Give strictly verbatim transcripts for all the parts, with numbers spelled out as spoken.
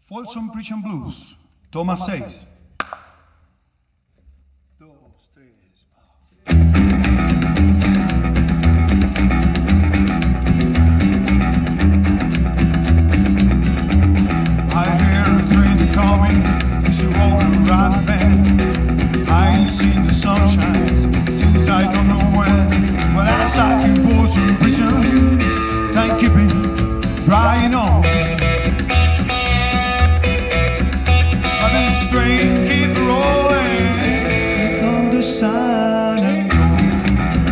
Folsom Prison Blues, toma seis. Dos, tres, I hear a train coming, it's a rolling right band. I ain't seen the sunshine since I don't know when. When I sat in Folsom Prison, time keeping drying on. But this train keep rolling on the San Antonio.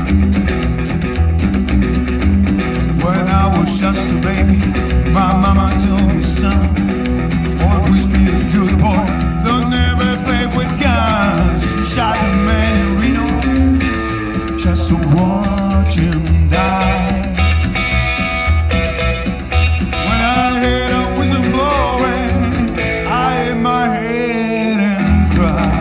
When I was just a baby, my mama told me, son, always be a good boy, don't never play with guns. She shot a man in Reno just to watch him die. When I heard a whistle blowing, I hit my head and cried.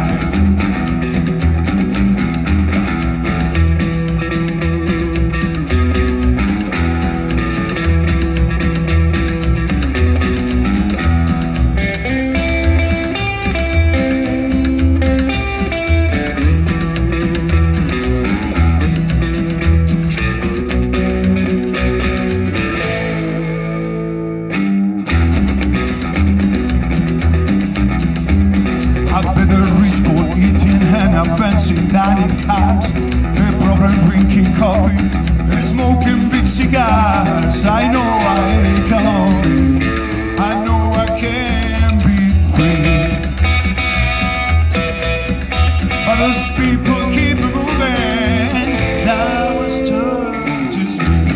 Fancy dining cars, no problem drinking coffee and smoking big cigars. I know I ain't coming, I know I can be free, but those people keep moving. That was touches me.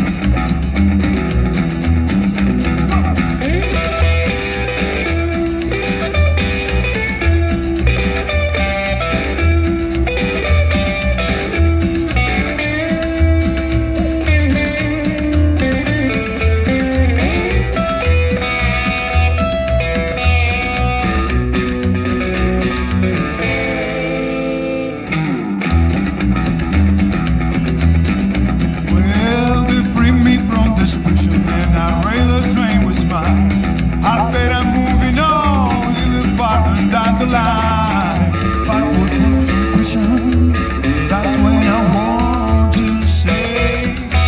Prison and our railway train was mine. I bet I'm moving on a little farther down the line. Five foot from prison, that's when I want to say.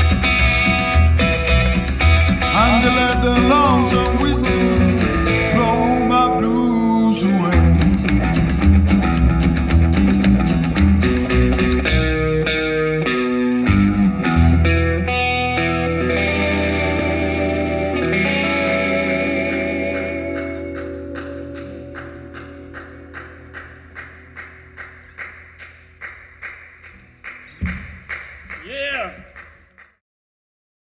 And to let the lonesome whistle blow my blues away. Yeah.